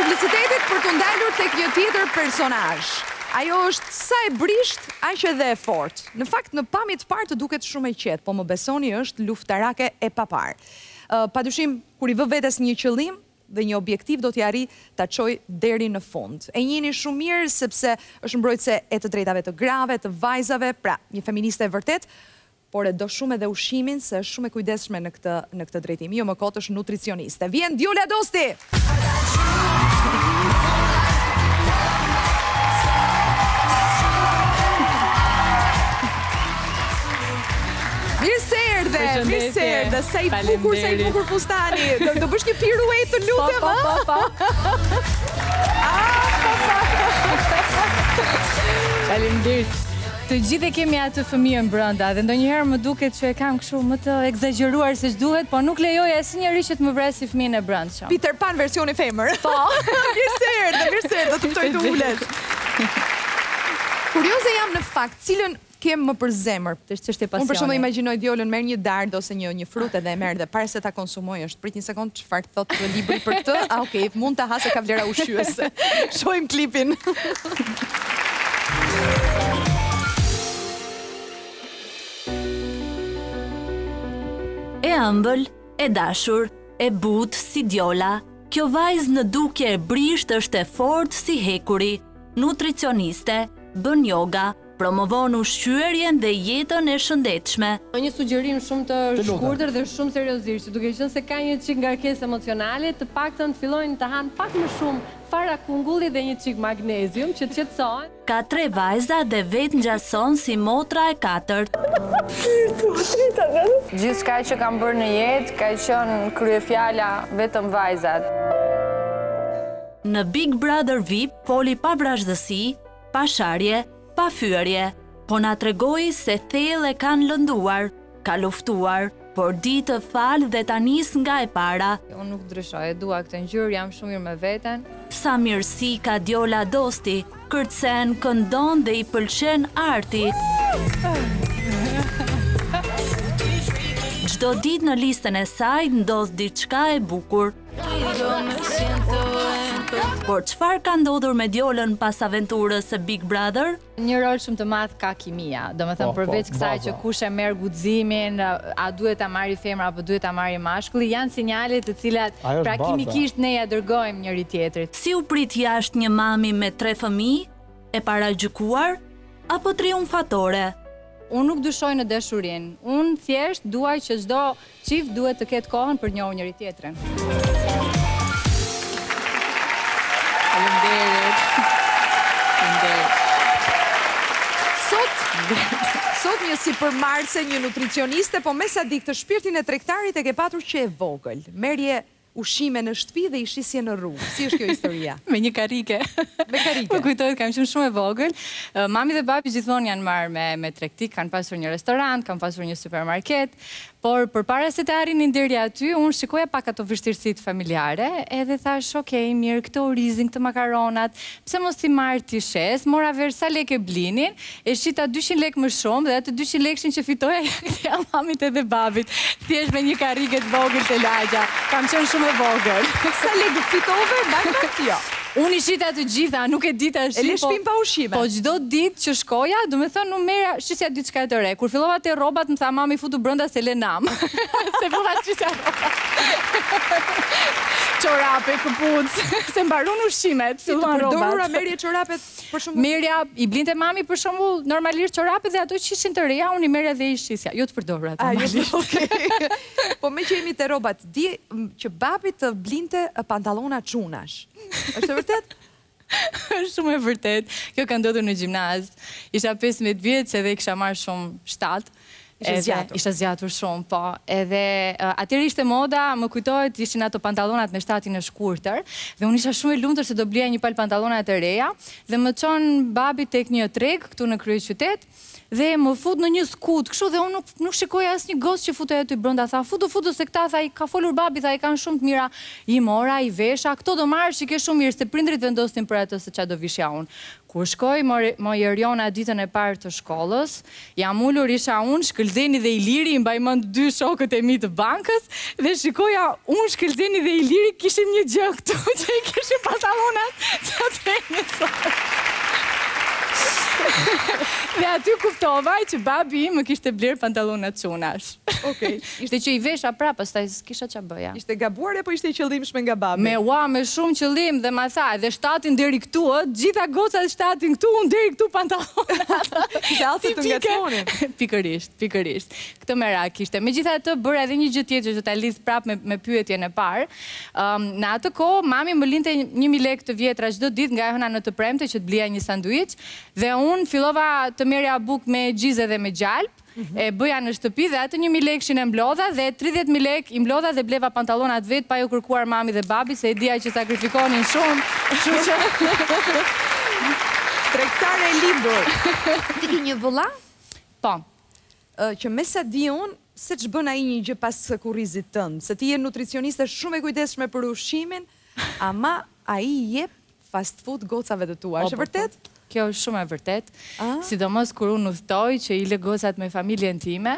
publicitetit për të ndalur tek një tjetër personazh. Ajo është sa e brisht, aq edhe e fortë. Në fakt, në pamje të parë të duket shumë e qetë, po më besoni është luftarake e papar. Padyshim, kur i vë vetes një qëllim dhe një objektiv do t'i arrijë ta çojë deri në fund. E njihni shumë mirë sepse është mbrojtëse e të drejtave të grave, të vajzave, pra një feministe e vërtet, por e do shumë edhe ushimin se është shumë e kujdesshme në këtë drejtim. Jo më kot është nutricioniste. Vjen Djola Dosti. Mirë se erdhe, sa i bukur fustani. Do bësh një piruet të lutem, Po. Faleminderit. Të gjithë e kemi atë fëmijën brenda dhe ndonjëherë më duket që e kam kështu më të egzageruar se ç'duhet, po nuk lejoj asnjëri që të më vrasë fëmijën e brendshëm. Peter Pan versioni femër. Po. Mirë se erdhe, do të ftoj të ulet. Kurioze jam në fakt, cilën kem më për zemër. Ç'është pasioni. Unë për shembull imagjinoj Diolën merr një dardë ose një frutë dhe e merr dhe para se ta konsumoj është prit një sekond çfarë thotë libri për këtë. Okej, mund ta hasë ka vlera ushqyese. Shohim klipin. E ëmbël, e dashur, e butë si Djola, kjo vajzë në dukje e brisht është e fortë si hekuri, nutricioniste, bën yoga, promovon ushqyerjen dhe jetën e shëndetshme. Një sugjerim shumë të shkurtër dhe shumë seriozisht, duke qenë se ka një çik ngarkesë emocionale, të paktën fillojnë të hanë pak më shumë fara kungulli dhe një çik magnezium që të qetësohen. Ka 3 vajza dhe vetë ngjason si motra e 4. Gjithçka që kam bërë në jetë ka qenë kryefjala vetëm vajzat. Në Big Brother VIP foli pa vrazhdësi, pa sharje, pa fyerje, po na tregoi se thellë e kanë lënduar, ka luftuar, por di të falë dhe ta nis nga e para. Unë nuk ndryshoj, e dua këtë ngjyrë, jam shumë mirë me veten. Sa mirësi ka Djola Dosti, kërcen, këndon dhe i pëlqen arti. Çdo ditë në listën e saj ndodh diçka e bukur. Por çfarë ka ndodhur me Djolën pas aventurës së Big Brother? Një rol shumë të madh ka kimia. Domethënë përveç kësaj që kush e merr guximin, a duhet ta marrë femra apo duhet ta marrë mashkulli, janë sinjale të cilat pra kimikisht ne ja dërgojmë njëri tjetrit. Si u prit jashtë një mami me 3 fëmijë, e paragjykuar apo triumfatore? Unë nuk dyshoj në dashurinë. Unë thjesht duaj që çdo çift duhet të ketë kohën për njohur njëri tjetrin. Sot një sipërmarrëse, një nutricioniste, po me sa di këtë shpirtin e tregtarit e ke patur që e vogël. Merje ushqime në shtëpi dhe i shisje në rrugë. Si është kjo historia? Me një karike. Me karike. Më kujtohet, kam qenë shumë e vogël. Mami dhe babi gjithmonë janë marrë me tregtik, kanë pasur një restorant, kanë pasur një supermarket, por përpara se të arrinin deri aty, unë shikoja pak ato vështirësitë familjare, edhe thash, okay, mirë, këtë orizin, këtë makaronat, pse mos i marr ti shes, mora ver sa lekë blinin, e shita 200 lekë më shumë dhe atë 200 lekëshin që fitoja ja mamit edhe babit, thjesht me një karike të vogël të lagja. Kam qenë shumë e vogël. Sa lekë fitove, mbajmë jo. Unë i shita të gjitha, nuk e dita shi. E le shpim pa ushqime. Po çdo ditë që shkoja, do me thënë, unë merja shisja diçka të re. Kur fillova te rrobat, më tha mami futu brenda se le nam. Se fillova shisja rrobat. Çorape, këpucë, se mbarun ushqimet. Si të përdorura merje çorapet për shembull? Merja, i blinte mami për shembull, normalisht çorapet dhe ato që ishin të reja, unë i merja dhe i shisja. Jo të përdorura. Po me që jemi te rrobat, di që babi të blinte pantallona çunash. Është e vërtet? Është shumë e vërtet. Kjo ka ndodhur në gjimnaz. Isha 15 vjeç edhe kisha marrë shumë 7. Isha zgjatur shumë, po. Edhe atëherë ishte moda, më kujtohet, ishin ato pantallonat me shtatin e shkurtër, dhe unë isha shumë e lumtur se do blija një palë pantallona të reja, dhe më çon babi tek një treg këtu në kryeqytet, dhe më fut në një skut, kështu, dhe unë nuk shikoja asnjë gos që futej aty brenda, tha, futu se këta, tha, i ka folur babi, tha, i kanë shumë të mira, i mora, i vesha, këto do marrësh, i ke shumë mirë, se prindrit vendosnin për atë se çfarë do vishja unë. Kur shkoj Mojeriona ditën e parë të shkollës, jam ullur isha unë, Shkëlzeni dhe Iliri, mbaj mend 2 shokët e mi të bankës, dhe shikoja unë, Shkëlzeni dhe Iliri kishin një gjë këtu, që i kishin pantalonat që të njësoj. Dhe aty kuptova që babi më kishte blerë pantalonat çunash. Okej. Ishte që i vesha prapë, pastaj s'kisha ç'a bëja. Ishte gabuar apo ishte i qëllimshme nga babi? Me shumë qëllim dhe ma tha, dhe shtatin deri këtu, gjitha gocat shtatin këtu, unë deri këtu pantalonat. Ishte alse të ngacmonin. Pikërisht. Këtë merak kishte. Megjithatë bëra edhe një gjë tjetër që ta lidh prapë me pyetjen e parë. Në atë kohë mami më linte 1000 lekë të vjetra çdo ditë nga e hëna në të premte që të blija një sanduiç, dhe unë fillova të merja buk me gjizë dhe me gjalp, e bëja në shtëpi dhe atë 1000 lekëshin e mblodha dhe 30.000 lekë i mblodha dhe bleva pantalonat vetë pa ju kërkuar mami dhe babi, se e dija që sakrifikonin shumë, kështu që... Tregtare e lindur. Ti ke një vëlla? Po. Që me sa di unë, se që bën ai një gjë pas kurrizit tënd, se ti je nutricioniste shumë e kujdesshme për ushqimin, ama ai jep fast food gocave të tua, është vërtet? Kjo është shumë e vërtet, sidomos kur unë udhtoj që i lë gocat me familjen time,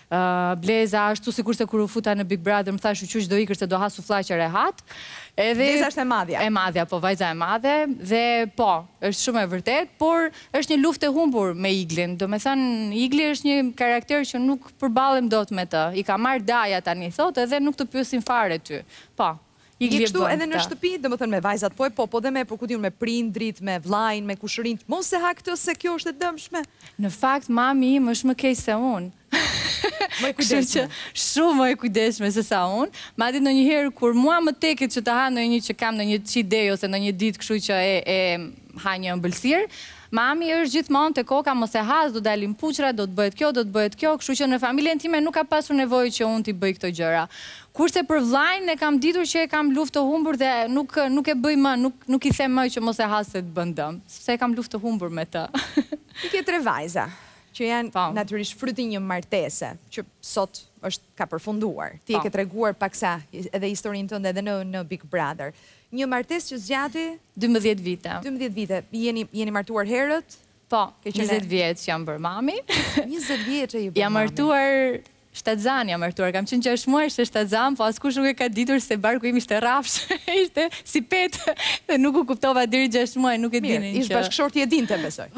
Bleza ashtu sikur se kur u futa në Big Brother më thash qysh do ikër se do ha sufllaqe rehat. Bleza është e madhja. E madhja, po vajza e madhe dhe po, është shumë e vërtet, por është një luftë e humbur me Iglin. Do me thënë, Igli është një karakter që nuk përballem dot me të. I ka marrë daja tani thotë edhe nuk të pyesin fare ty. Po. Je kështu edhe në shtëpi, dhe më thënë me vajzat, po dhe me prindrit, me vlajn, me kushërin, mos e ha këtë se kjo është e dëmshme. Në fakt, mami im është më keq se unë. Më e kujdesshme. Shumë më e kujdesshme se sa unë. Madje ndonjëherë kur mua më teket që të ha ndonjë që kam ndonjë çidej ose ndonjë ditë kështu që e ha një ëmbëlsirë, mami është gjithmonë te koka mos e has, do dalin puçra, do të bëhet kjo, kështu që në familjen time nuk ka pasur nevojë që unë t'i bëj këto gjëra. Kurse për vllajën e kam ditur që e kam luftë të humbur dhe nuk e bëj më, nuk i them më që mos e has se të bën dëm, sepse e kam luftë të humbur me të. Ti ke 3 vajza, që janë natyrisht fruti një martese, që sot ka përfunduar. Ti e ke treguar paksa edhe historinë tënde edhe në Big Brother. Një martesë që zgjati 12 vite. 12 vite. Jeni martuar herët? Po, 20 vjeç jam bërë mami. 20 vjeç e ju bërë mami. Jam martuar shtatzan, kam qenë 6 muaj ishte shtatzan, po askush nuk e ka ditur se barku im ishte rafsh, ishte si petë, dhe nuk u kuptova deri 6 muaj, nuk e dinin që... Mirë, ishtë bashkëshorti e dinte, besoj.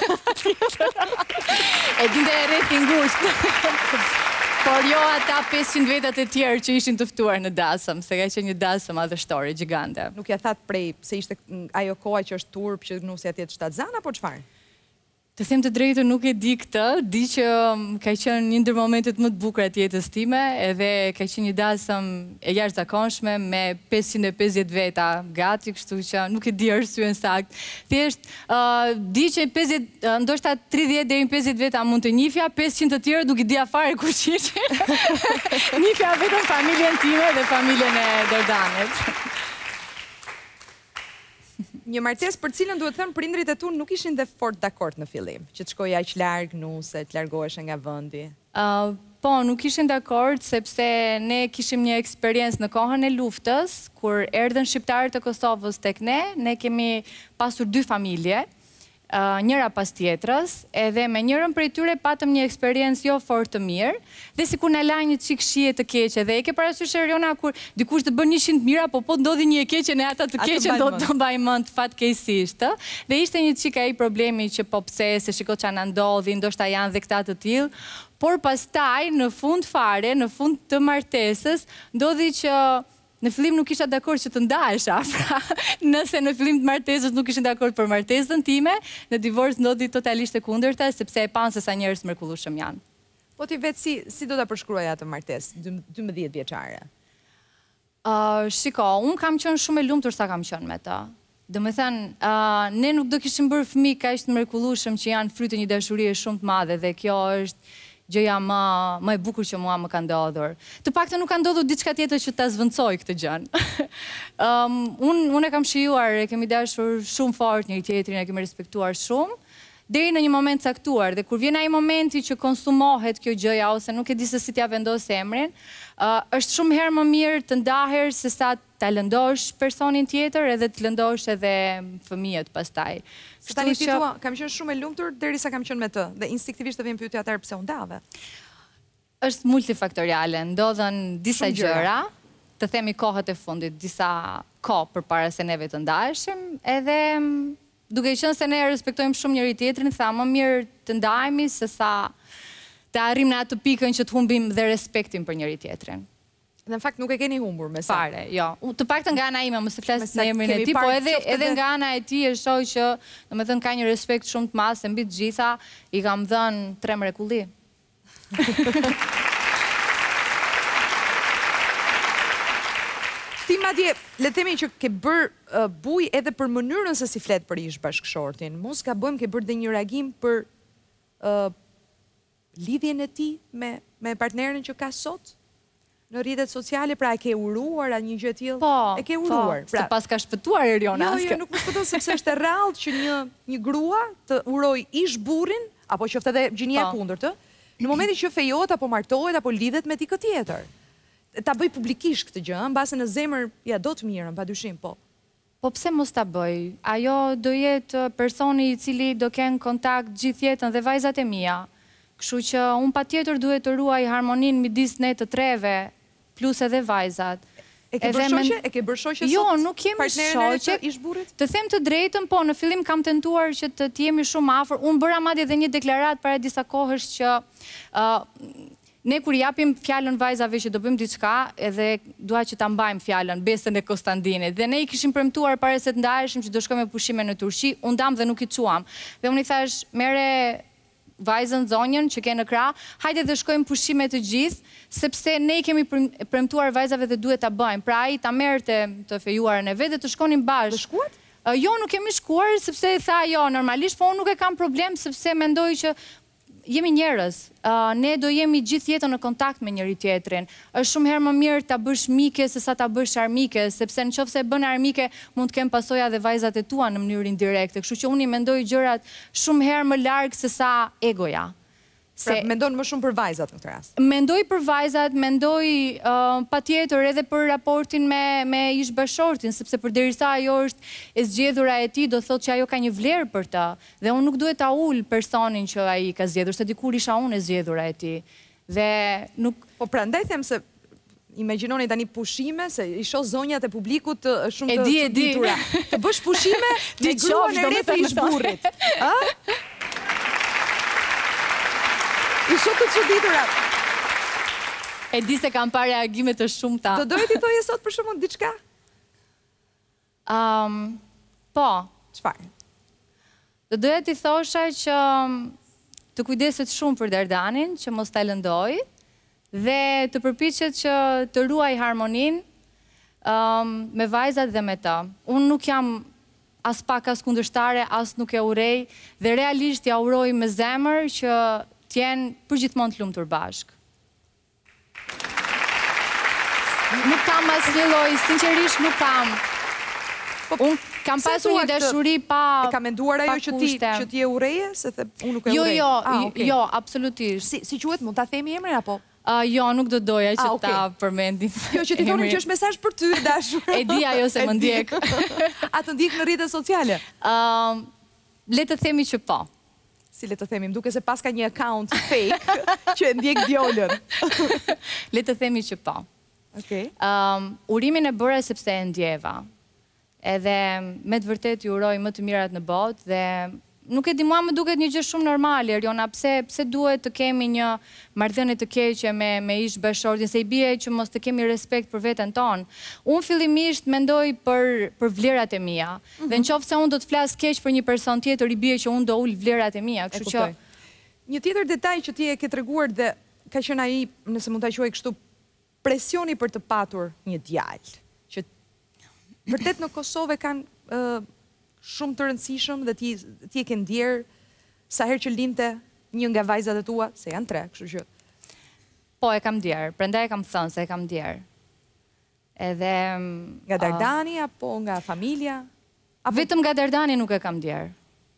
E dinte e rreth i ngushtë. Por jo ata 500 vetat e tjerë që ishin të ftuar në dasëm, se ka qenë një dasëm madhështore, gjigante. Nuk ja thatë prej, se ishte ajo koha që është turp, që nusja tjetë shtatzan, apo çfarë? Të them të drejtën nuk e di këtë, di që ka qenë një ndër momentet më të bukura të jetës time, edhe ka qenë një dasëm e jashtëzakonshme me 550 veta gati, kështu që nuk e di arsyen saktë. Thjesht di që 50, ndoshta 30 deri në 50 veta mund të njihja, 500 të tjerë nuk i dija fare kush ishin. Njihja vetëm familjen time dhe familjen e Dordanit. Një martesë për cilën duhet thënë prindrit e tu nuk ishin dhe fort dakord në fillim, që të shkojë aq larg nuse, të largoheshe nga vendi. Po, nuk ishin dakord sepse ne kishim një eksperiencë në kohën e luftës, kur erdhën shqiptarët e Kosovës tek ne kemi pasur 2 familje, njëra pas tjetrës, edhe me njërën prej tyre patëm një eksperiencë jo fort të mirë, dhe si kur në la një qik shije të keqe, dhe e ke parasysh Eriona kur dikush të bën 100 mira, po ndodhi një e keqe në ata të keqe do të mbaj mend fatkeqësisht, dhe ishte një qik ai problemi që po pse, se shiko që anë ndodhi, ndoshta janë dhe këta të tillë, por pastaj në fund fare, në fund të martesës, ndodhi që në fillim nuk isha dakord që të ndahesha, pra nëse në fillim të martesës nuk ishin dakord për martesën time, në divorc ndodhi totalisht e kundërta, sepse e panë se sa njerëz mrekullueshëm janë. Po ti vetë si do ta përshkruaj atë martesë 12 vjeçare? Shiko, unë kam qenë shumë e lumtur sa kam qenë me të. Do me thënë, ne nuk do kishim bërë fëmijë kaq të mrekullueshëm që janë frytë një dashurie shumë të madhe dhe kjo është gjëja më e bukur që mua më ka ndodhur. Të paktën nuk ka ndodhur diçka tjetër që ta zvendçoj këtë gjën. Unë e kam shijuar, e kemi dashur shumë fort njëri tjetrin, e kemi respektuar shumë, deri në një moment caktuar, dhe kur vjen ai momenti që konsumohet kjo gjëja ose nuk e di se si t'ja vendos emrin, është shumë herë më mirë të ndaher se sa ta lëndosh personin tjetër edhe të lëndosh edhe fëmijët pastaj. Kështu tani ti thua, kam qenë shumë e lumtur derisa kam qenë me të dhe instinktivisht të vjen pyetja atëherë pse u ndave. Është multifaktoriale, ndodhen disa gjëra, të themi kohët e fundit, disa kohë përpara se neve të ndaheshim, edhe duke qenë se ne respektojmë shumë njëri tjetrin, tha më mirë të ndahemi se sa të arrim në atë pikën që të humbim dhe respektin për njëri tjetrin. Dhe në fakt nuk e keni humbur me sa. Fare, jo. Të paktën nga ana ime, mos të flas në emrin e tij, po edhe nga ana e tij e shoh që, domethënë, ka një respekt shumë të madh se mbi të gjitha i kam dhënë 3 mrekulli. Ti madje, le të themi që ke bërë buj edhe për mënyrën se si flet për ish bashkëshortin. Mos gabojmë, ke bërë dhe një reagim për lidhjen e tij me partnerin që ka sot? Në rrjetet sociale, pra e ke uruar a një gjë e tillë? Po, e ke uruar. Se pas ka shpëtuar Eriona. Jo, nuk më shpëton sepse është e rrallë që një grua të uroj ish burrin, apo qoftë edhe gjinia e kundërt, në momentin që fejohet apo martohet apo lidhet me dikë tjetër. Ta bëj publikisht këtë gjë, mbase në zemër ja do të mirën, padyshim, po. Po pse mos ta bëj? Ajo do jetë personi i cili do kenë kontakt gjithë jetën dhe vajzat e mia. Kështu që unë patjetër duhet të ruaj harmoninë midis ne të treve, plus edhe vajzat. E ke bërë shoqe? E ke bërë shoqe sot? Jo, nuk jemi shoqe. Ish burrit? Të them të drejtën, po në fillim kam tentuar që të jemi shumë afër. Unë bëra madje edhe një deklaratë para disa kohësh që ne kur japim fjalën vajzave që do bëjmë diçka, edhe dua që ta mbajmë fjalën, besën e Konstantinit. Dhe ne i kishim premtuar para se të ndaheshim që do shkojmë me pushime në Turqi, u ndam dhe nuk i çuam. Dhe unë i thash, merre vajzën zonjën që ke në krah, hajde dhe shkojmë pushime të gjithë, sepse ne i kemi premtuar vajzave dhe duhet ta bëjmë. Pra ai ta merrte të fejuarën e vet dhe të shkonin bashkë. Të shkuat? Jo, nuk kemi shkuar sepse tha jo, normalisht, po unë nuk e kam problem sepse mendoj që jemi njerëz, ne do jemi gjithë jetën në kontakt me njëri tjetrin. Është shumë herë më mirë ta bësh mike se sa ta bësh armike, sepse nëse e bën armike mund të kem pasoja dhe vajzat e tua në mënyrë indirekte. Kështu që unë i mendoj gjërat shumë herë më larg se sa egoja. Pra, mendon më shumë për vajzat në këtë rast? Mendoj për vajzat, mendoj patjetër edhe për raportin me ish bashkëshortin, sepse përderisa ajo është e zgjedhura e tij, do thotë që ajo ka një vlerë për të, dhe unë nuk duhet ta ul personin që ai ka zgjedhur, se dikur isha unë e zgjedhura e tij. Dhe nuk. Po prandaj them se imagjinoni tani pushime, se i shoh zonjat e publikut shumë të çuditura. Të bësh pushime me gruan e re të ish burrit. Ë? I shoh të çuditura. E di se kam parë reagime të shumta. Do doje ti thoje sot për shkakun diçka? Po. Çfarë? Do doja ti thosha që të kujdeset shumë për Dardanin, që mos ta lëndoj, dhe të përpiqet që të ruaj harmoninë me vajzat dhe me të. Unë nuk jam as pak as kundërshtare, as nuk e urej, dhe realisht ja uroj me zemër që t'jenë përgjithmonë të lumtur bashkë. Nuk kam asnjë lloj, sinqerisht nuk kam. Unë kam pasur një dashuri pa. E ka menduar ajo që ti e urreje, se the unë nuk e urrej. Jo, absolutisht. Si quhet, mund ta themi emrin apo? Jo, nuk do doja që ta përmendim. Jo, që ti thonim që është mesazh për ty, dashur. E di ajo se më ndjek. A të ndjek në rrjetet sociale? Le të themi që po. Si le të themi, më duke se pas ka një account fake që e ndjek djolën. Le të themi që po. Urimin e bëra sepse e ndjeva. Edhe me të vërtet ju uroj më të mirat në botë dhe nuk e di, mua më duket një gjë shumë normale, Eriona, pse duhet të kemi një marrëdhënie të keqe me ish bashkëshortin, se i bie që mos të kemi respekt për veten tonë. Unë fillimisht mendoj për vlerat e mia. Dhe nëse unë do të flas keq për një person tjetër, i bie që unë do ul vlerat e mia, kështu që një tjetër detaj që ti e ke treguar dhe ka qenë ai, nëse mund ta quaj kështu, presioni për të patur një djalë, që vërtet në Kosovë kanë shumë të rëndësishëm dhe ti e ke ndjerë sa herë që lindte një nga vajzat e tua, se janë 3, kështu që. Po, e kam ndjerë, prandaj e kam thënë se e kam ndjerë. Edhe nga Dardani apo nga familja? Vetëm nga Dardani nuk e kam ndjerë.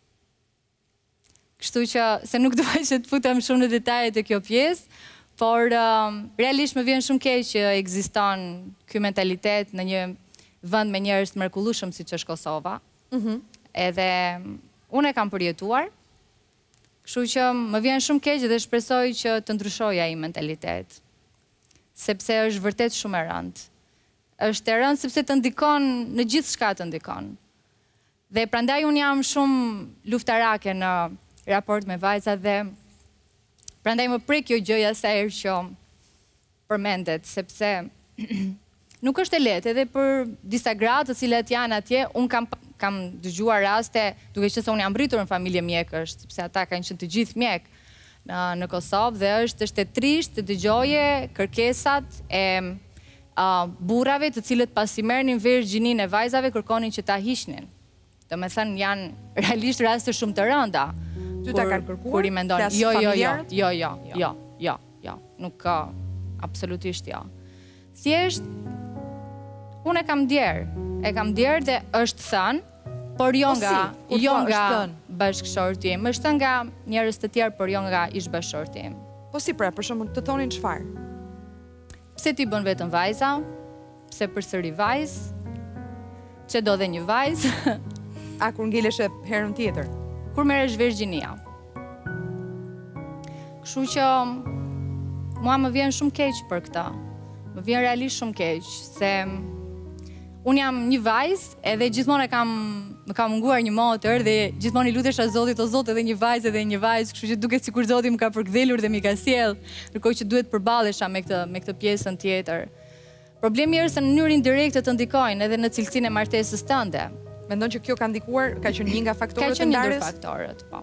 Kështu që se nuk duaj që të futem shumë në detajet e kjo pjesë, por realisht më vjen shumë keq që ekziston ky mentalitet në një vend me njerëz të mrekullueshëm siç është Kosova. Edhe unë e kam përjetuar, kështu që më vjen shumë keq dhe shpresoj që të ndryshojë ai mentalitet. Sepse është vërtet shumë e rëndë. Është e rëndë sepse të ndikon në gjithë shka të ndikon. Dhe prandaj unë jam shumë luftarake në raport me vajzat dhe prandaj më prek kjo gjëja sa herë që përmendet, sepse nuk është e lehtë edhe për disa gra të cilat janë atje. Unë kam dëgjuar raste, duke qenë se unë jam rritur në familje mjekësh, sepse ata kanë qenë të gjithë mjek në Kosovë dhe është e trisht të dëgjoje kërkesat e burrave të cilët pasi merrnin vesh gjininë e vajzave kërkonin që ta hiqnin. Do me thënë janë realisht raste shumë të rënda. Ty ta kanë kërkuar? Kur i mendon, Jo. jo, nuk ka, absolutisht jo. Thjesht, unë e kam djerë dhe është thënë, por jo nga bashkëshorti im, është nga njerëz të tjerë, por jo nga ish bashkëshorti im. Po si pra, për shembull, të thonin çfarë? Pse ti bën vetëm vajza? Pse përsëri vajzë? Që do dhe një vajzë? A kur ngeleshe herën tjetër? Kur merresh vesh gjinia. Kështu që mua më vjen shumë keq për këtë. Më vjen realisht shumë keq, se unë jam një vajzë edhe gjithmonë më ka munguar një motër dhe gjithmonë i lutesha Zotit, o Zot, edhe një vajzë, kështu që duket sikur Zoti më ka përkthjelur dhe më ka sjell, ndërkohë që duhet përballesha me këtë pjesën tjetër. Problemi është se në mënyrë indirekte të ndikojnë edhe në cilësinë e martesës tënde. Mendon që kjo ka ndikuar, ka qenë një nga faktorët e ndarjes? Ka qenë një ndër faktorët, po.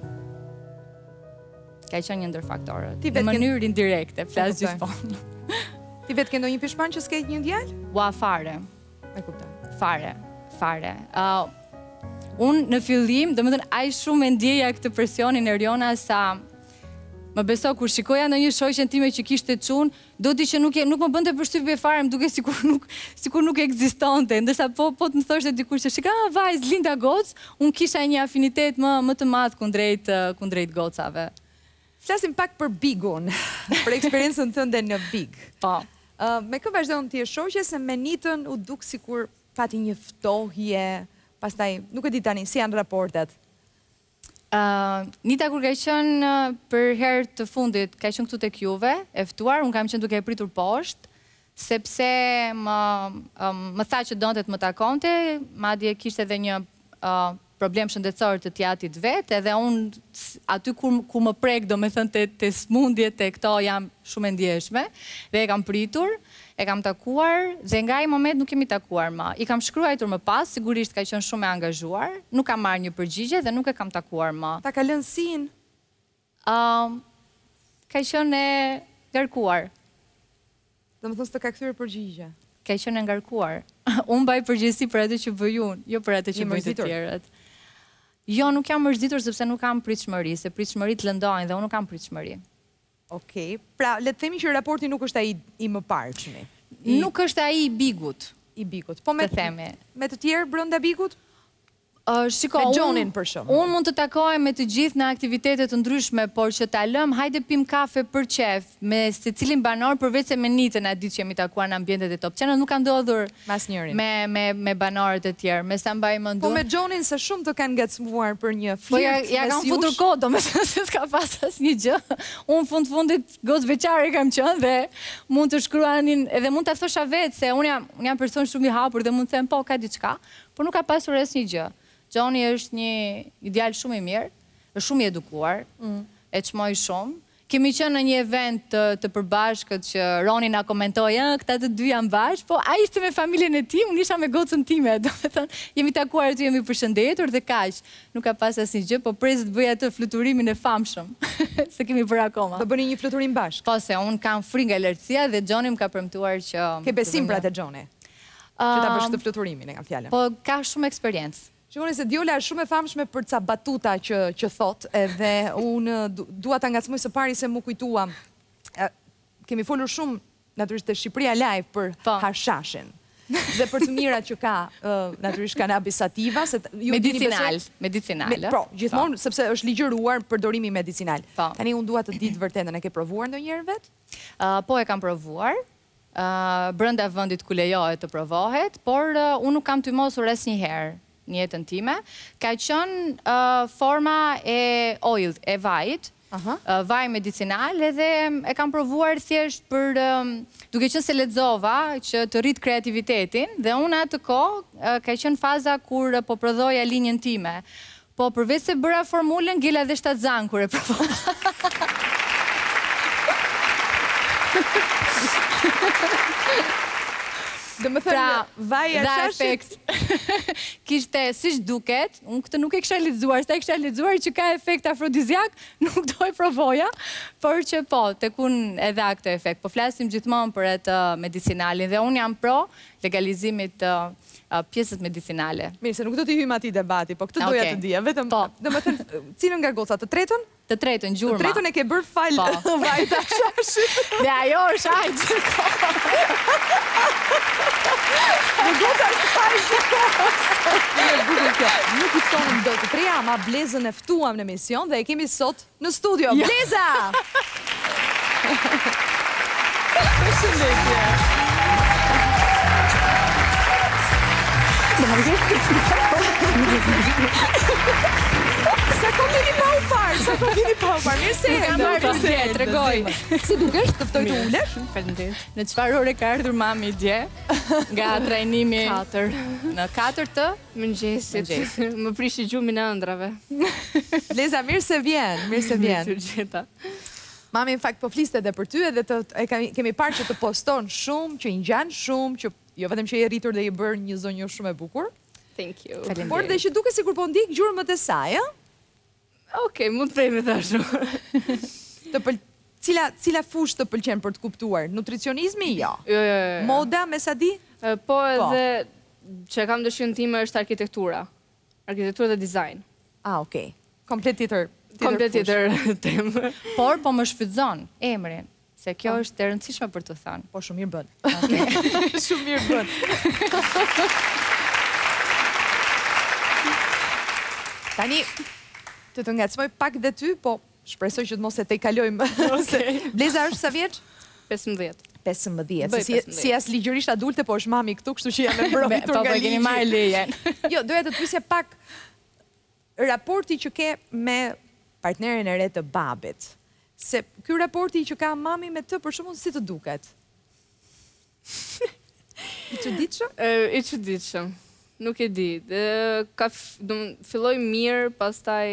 Ka qenë një ndër faktorët. Në mënyrë indirekte, flas gjithmonë. Ti vetë ke ndonjë pishman që s'ke një djalë? Ua, fare. E kuptoj. Fare. Unë në fillim, domethënë aq shumë e ndjeja këtë presionin e Riona sa më beso, kur shikoja në një shoqen time që kishte çun, do di që nuk më bënte përshtypje fare, më duke sikur nuk ekzistonte. Ndërsa po të më thoshte dikur që shika, vajzë, linda gocë, unë kisha një afinitet më të madh kundrejt gocave. Flasim pak për Bigun, për eksperiencën tënde në Big. Po. Me kë vazhdon ti e shoqe se me Nitën u duk sikur pati një ftohje, pastaj nuk e di tani si janë raportet. Nita kur ka qenë për herë të fundit, ka qenë këtu tek juve, e ftuar, unë kam qenë duke e pritur poshtë, sepse më tha që donte të më takonte, madje kishte edhe një problem shëndetësor të tjatit vetë, edhe unë aty ku më prek, do me thënë të smundjet e këto jam shumë e ndjeshme, dhe e kam pritur, e kam takuar, dhe nga i moment nuk kemi takuar më. I kam shkruajtur më pas, sigurisht ka qenë shumë e angazhuar, nuk kam marrë një përgjigje dhe nuk e kam takuar më. Ta ka lënë sin? Ka qenë e ngarkuar. Do më thënë s'të ka kthyer përgjigje? Ka qenë e ngarkuar. Unë baj përgjegjësi për atë që bëj unë, jo për atë që bëjnë të tjerët. Jo, nuk jam mërzitur sepse nuk kam pritshmëri, se pritshmërit lëndojnë dhe unë nuk kam pritshmëri. Okej, pra le të themi që raporti nuk është ai i mëparshmi. Nuk është ai i Bigut. I Bigut. Po me të tjerë brenda Bigut? Shiko, me Gjonin për shumë. Unë mund të takohem me të gjithë në aktivitetet të ndryshme, por që ta lëm, hajde pim kafe për qef, me secilin banor, përveç se me Nitën atë ditë që jemi takuar në ambientet e Top Channel, nuk ka ndodhur me banorët e tjerë, me sa mbaj më ndu. Po me Gjonin se shumë të kanë ngacmuar për një flirt. Po ja kam futur kohë, do me se s'ka pas asnjë gjë. Unë fundit gocë veçare kam qenë dhe mund të shkruanin, edhe mund ta thosha vetë se unë jam person shumë i hapur dhe mund të them po ka diçka, por nuk ka pasur asnjë gjë. Gjoni është një djalë shumë i mirë, është shumë i edukuar, e çmoj shumë. Kemi qenë në një event të përbashkët që Roni na komentoi, këta të dy janë bashkë, po ai ishte me familjen e tij, unë isha me gocën time, domethënë jemi takuar aty, jemi përshëndetur dhe kaq. Nuk ka pas asnjë gjë, po pres të bëj atë fluturimin e famshëm. Se kemi bërë akoma. Do bëni një fluturim bashkë? Po, se unë kam frikë nga lartësia dhe Gjoni më ka premtuar që... Ke besim pra te Gjoni? Që ta bësh të fluturimin, e kam fjalën. Po, ka shumë eksperiencë. Shikoni se Diola është shumë e famshme për ca batuta që thot, edhe unë dua ta ngacmoj së pari se mu kujtua. Kemi folur shumë, natyrisht, te Shqipëria Live për hashashin. Dhe për të mirat që ka, natyrisht, kanabis sativa. Medicinal. Po, gjithmonë, sepse është ligjëruar përdorimi medicinal. Tani unë dua të ditë vërtetën, e ke provuar ndonjëherë vetë? Po, e kam provuar. brenda vendit ku lejohet të provohet, por unë nuk kam tymosur asnjëherë në jetën time. Ka qenë forma e oilt, e vajit, vaj medicinal, edhe e kam provuar thjesht për duke qenë se lexova që të rrit kreativitetin, dhe unë atë kohë ka qenë faza kur po prodhoja linjën time. Po përveç se bëra formulën, gjela dhe shtatzan kur e provova. Dhe më thënë, vaja shashit kishte, siç duket, unë këtë nuk e kisha lexuar, s'ta kisha lexuar që ka efekt afrodiziak, nuk do e provoja, por që po, tek unë edhe a këtë efekt. Po flasim gjithmonë për atë medicinalin, dhe unë jam pro legalizimit të pjesët medicinale. Mirë, se nuk do t'i hyjmë atij debati, po këtë doja të dija, vetëm, dhe më thënë, cilën nga goca, të tretën? Të tretën, gjurma. Të tretën e ke bërë fal vajta shashit. Dhe ajo është aq. Në goca është fal shashit. Nuk i ftonim do të treja, ama Blezën e ftuam në emision dhe e kemi sot në studio. Bleza! Përshëndetje. Sa kom keni pa u parë, mirë se kam marrë dje, tregoj. Si dukesh, të ftoj të ulesh? Faleminderit. Në çfarë ore ka ardhur mami dje nga trajnimi 4? Në 4 të mëngjesit. Më prishi gjumin e ëndrave. Bleza, mirë se vjen, mirë se vjen. Mirë. Mami në fakt po fliste edhe për ty, edhe kemi parë që të poston shumë, që i ngjan shumë, që jo vetëm që i rritur dhe i bërë një zonjë shumë e bukur. Thank you. Por dhe që duke sikur po ndik gjurmët e saj, Okej, mund të prejme të ashtu. Cila fushë të pëlqen për të kuptuar? Nutricionizmi, jo. Jo. Moda, me sa di? Po edhe që kam dëshirën time është arkitektura. Arkitektura dhe dizajn. Okej. Komplet tjetër. Komplet tjetër temë. Por po më shfrytëzon emrin, se kjo është e rëndësishme për të thënë. Po shumë mirë bën. Shumë mirë bën. Tani, të ngacmoj pak dhe ty, po shpresoj që të mos e te i kalojmë. Bleza është sa vjeç? 15. 15. Si as ligjërisht adulte, po është mami këtu, kështu që jam e mbrojtur nga ligji. Po keni marrë lejen. Jo, doja të të pyesja pak raporti që ke me partnerin e re të babit. Se ky raporti që ka mami me të, për shembull, si të duket? I çuditshëm? I çuditshëm. Nuk e di. Filloj mirë, pastaj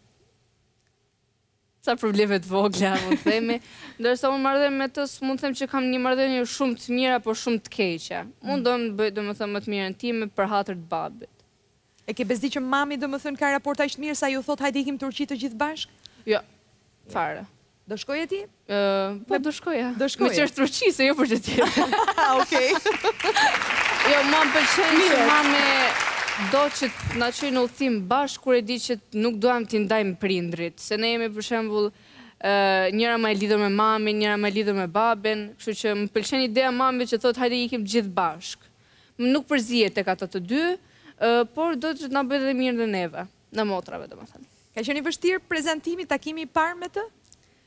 sa probleme të vogla, mund të themi. Ndërsa unë marrëdhënie me të, mund të them që kam një marrëdhënie shumë të mira, por shumë të keqe. Unë do të bëj, domethënë, më të mirën time për hatër të babit. E ke bezdi që mami, domethënë, ka raport aq të mirë sa ju thot hajde ikim Turqi të gjithë bashkë? Jo, fare. Do shkoj e ti? Po, do shkoja. Do shkoja. Me që është Turqi, se jo për që tjetë. Okej. Jo, ma më pëlqen që mame do që na çojë në udhëtim bashkë kur e di që nuk duam t'i ndajmë prindrit. Se ne jemi për shembull njëra më e lidhur me mamin, njëra më e lidhur me babin, kështu që më pëlqen ideja e mamit që thotë hajde ikim gjithë bashkë. Nuk përzihet tek ato të dy, por do të na bëjë edhe mirë dhe neve, në motrave domethënë. Ka qenë i vështirë prezantimi, takimi i parë me të?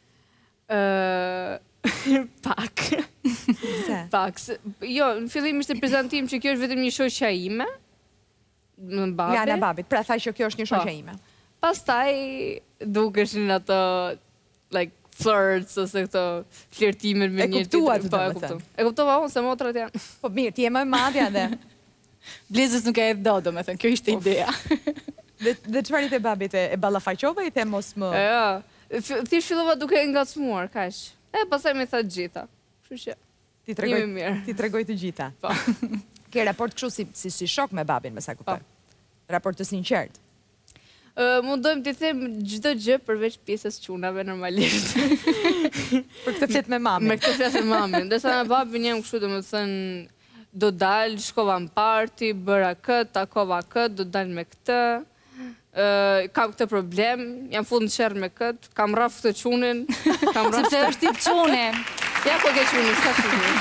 Pak. Se? Pak. Jo, në fillim ishte prezantim që kjo është vetëm një shoqja ime. Në babi. Nga ana babit, pra thaj që kjo është një shoqja ime. Pastaj dukeshin ato like flirts ose këto flirtimet me njëri tjetrin. Po, e kuptova. E kuptova unë se motrat janë. Po mirë, ti je më e madhja dhe. Blezës nuk e do, domethënë, kjo ishte ideja. Dhe çfarë i the babit, e ballafaqove, i the mos më. Jo. Ti fillova duke ngacmuar, kaq. Pastaj më tha të gjitha. Kështu që ti tregoj të gjitha. Po. Ke raport kështu si shok me babin, me sa kuptoj. Raport të sinqert. Mundojmë t'i them çdo gjë përveç pjesës çunave normalisht. Për këtë flet me mamin. Me këtë flet me mamin. Ndërsa me babin jam kështu, domethënë do dal, shkova në party, bëra këtë, takova këtë, do dal me këtë. Kam këtë problem, jam fund në qerë me këtë, kam raf këtë qunin, sepse është tip qune. Ja, po ke qunin, s'ka qunin.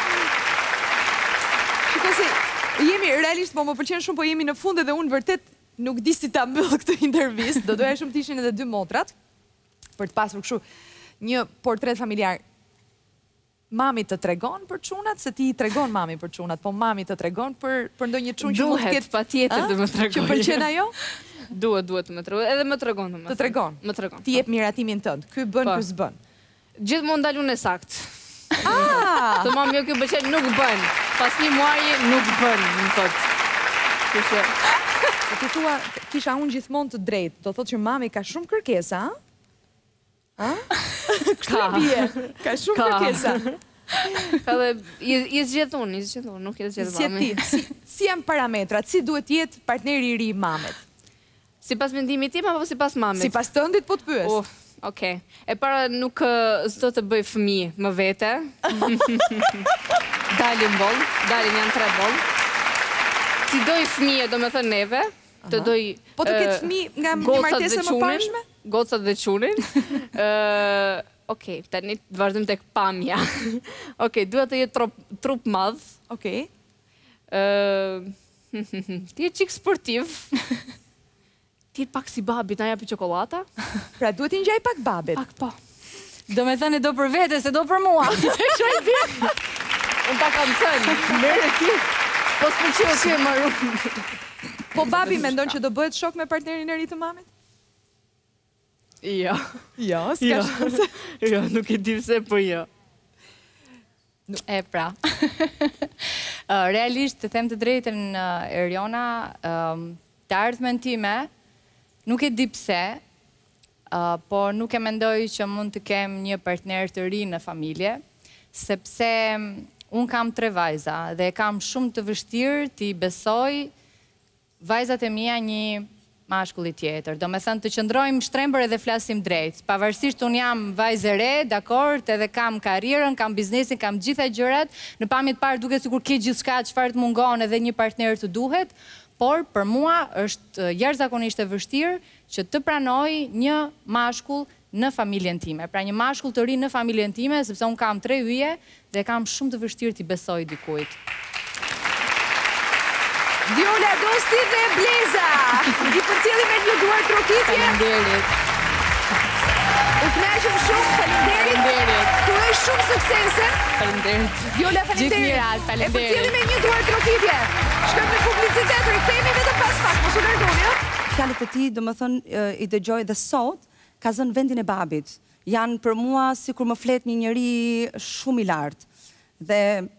Shiko se, jemi realisht, po më pëlqen shumë, po jemi në fund edhe unë vërtet nuk di si ta mbyll këtë intervistë, do doja shumë t'ishin edhe 2 motrat, për të pasur kështu një portret familjar mami të tregon për çunat, se ti i tregon mami për çunat, po mami të tregon për ndonjë çun që mund të ketë... Duhet, patjetër të më tregoj. Që pëlqen ajo? Duhet të më tregoj, edhe më tregon Të tregon? Më tregon. Ti jep miratimin tënd, ky bën, ky s'bën. Gjithmonë ndalun e sakt. Të mam jo kjo pëlqen nuk bën. Pas një muaji nuk bën, më thot. Kështu. Ti thua, kisha unë gjithmonë të drejtë, do thotë që mami ka shumë kërkesa, a? Kështu bie, ka shumë kërkesa. Ka dhe, i zgjedhun, nuk i zgjedhun mami. Si janë parametrat, si duhet jetë partneri i ri i mamet? Si pas mendimit tim, apo si pas mamit? Si pas tëndit, po të pyes. Okej. E para nuk s'do të bëj fëmijë më vete. Dalin janë 3 boll. Ti doj fëmijë, do me thënë neve. Të doj... Po të ketë fëmijë nga një martesë më pashme? Gocat dhe qunin. Okej, tani të vazhdojmë tek pamja. Okej, duhet të jetë trup madh. Okej. Ti je qik sportiv. Ti je pak si babit, na japi çokolata. Pra duhet t'i ngjaj pak babit. Pak po. Do me thënë do për vete, se do për mua. Unë ta kam thënë, mere ti. Po s'pëlqeu që e marru. Po babi mendon që do bëhet shok me partnerin e ri të mamit? Jo. Jo, s'ka shanse. Jo, nuk e di pse, po jo. E pra. Realisht, të them të drejtën, Eriona, të ardhmen time, nuk e di pse, po nuk e mendoj që mund të kem një partner të ri në familje, sepse unë kam 3 vajza dhe kam shumë të vështirë t'i besoj vajzat e mia një mashkulli tjetër. Do me thënë të qëndrojmë shtrembër edhe flasim drejt. Pavarësisht unë jam vajzë e re, dakord, edhe kam karrierën, kam biznesin, kam gjitha gjërat, në pamjet parë duket sikur ke gjithçka çfarë të mungon edhe një partner të duhet, por për mua është jashtëzakonisht e vështirë që të pranoj një mashkull në familjen time. Pra një mashkull të ri në familjen time, sepse unë kam 3 yje dhe kam shumë të vështirë t'i besoj dikujt. Viola Dosti dhe Bleza, i përcjelli me një duar trokitje. Faleminderit. U kënaqëm shumë, faleminderit. Tuaj shumë suksese. Faleminderit. Viola, faleminderit. Gjithë mirat, faleminderit. E përcjelli me një duar trokitje. Shkojmë në publicitet, rikthehemi vetëm pas pak, mos u largoni, jo? Fjalët e tij, domethënë, i dëgjoj dhe sot ka zënë vendin e babit. Janë për mua sikur më flet një njeri shumë i lartë. Dhe